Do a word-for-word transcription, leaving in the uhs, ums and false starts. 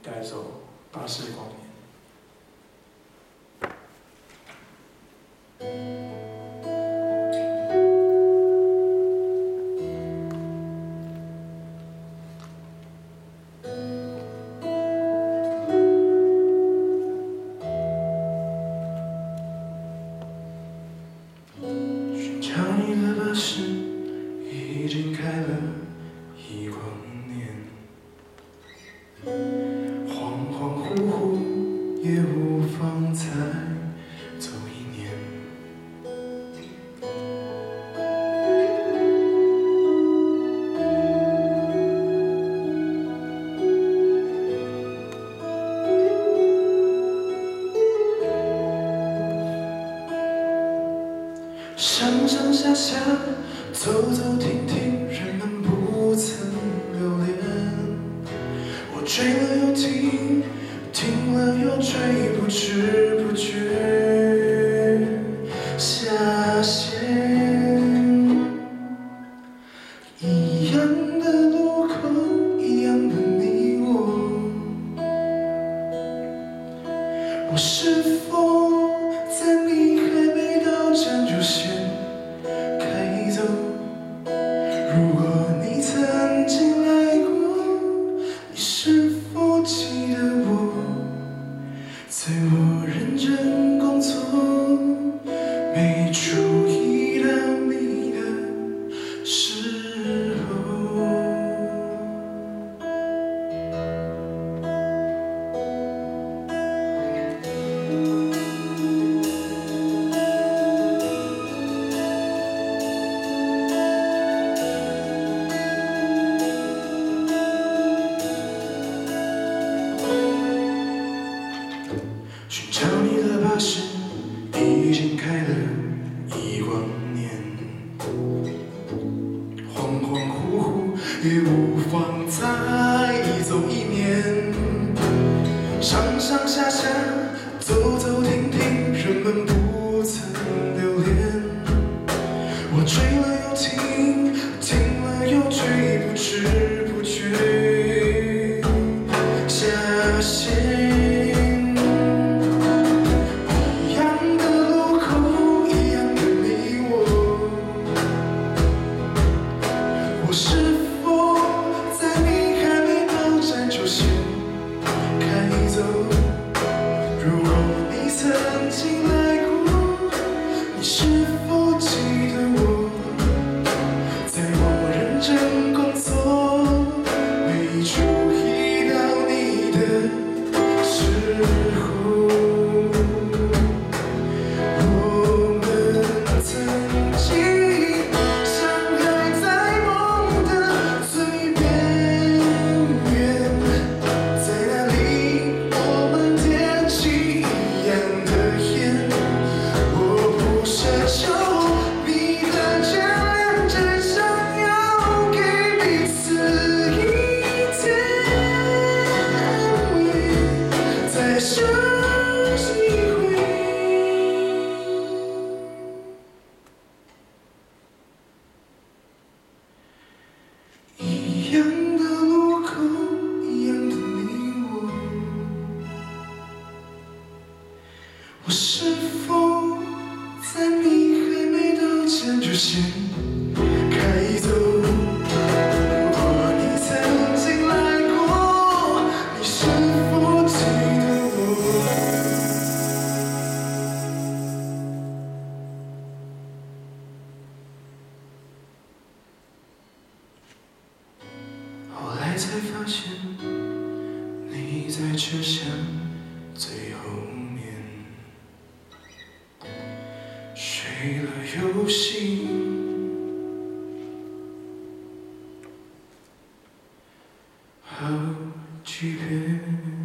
带走巴士光年。寻找你的巴士已经开了一光年，恍恍惚惚也无妨再走一年。上上下下，走走停停，人们不曾留恋。我追了又停，停了又追，不知不觉下线。一样的路口，一样的你我，我是否在你还没到站就先开走？如果你曾经来过，你是否记得我？在我认真工作，没注意到你的时候。寻找你的巴士已经开了一光年，恍恍惚惚也无妨再走一年。上上下下，走走停停，人们不曾留恋。我追了又停，停了又追，不知不觉下线。我是否在你还没到站就先开走？如果你曾经来过，你是否记得我？在我认真工作，没注意到你的时候，我们曾经。一样的路口，一样的你我，我是否在你还没到站就先开走？如果你曾经来过，你是否记得我？后来才发现，你在车厢最后面，睡了又醒，好几遍。